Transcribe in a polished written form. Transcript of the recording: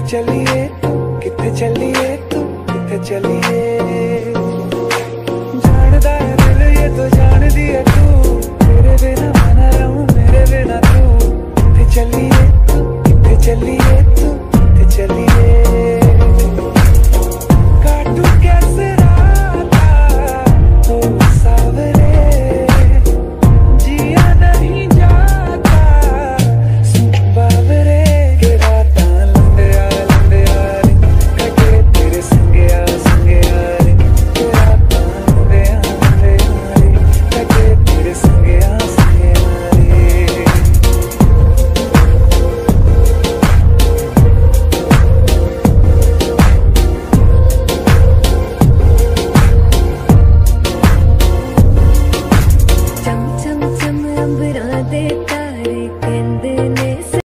चलिए किथे चलिए तू किथे चलिए जानदा है दिल ये तो जान दिया तू तेरे बिना मैं रहूं मेरे बिना तू किथे चलिए तू किथे चलिए तू किथे चलिए काटू कैसे राता ओ सावरे जिया नहीं जाता बावरे के राता लंबे यार कटे तेरे संगे यार के राता लंबे यार कटे तेरे संगे यार चम चम चम अंबरां दे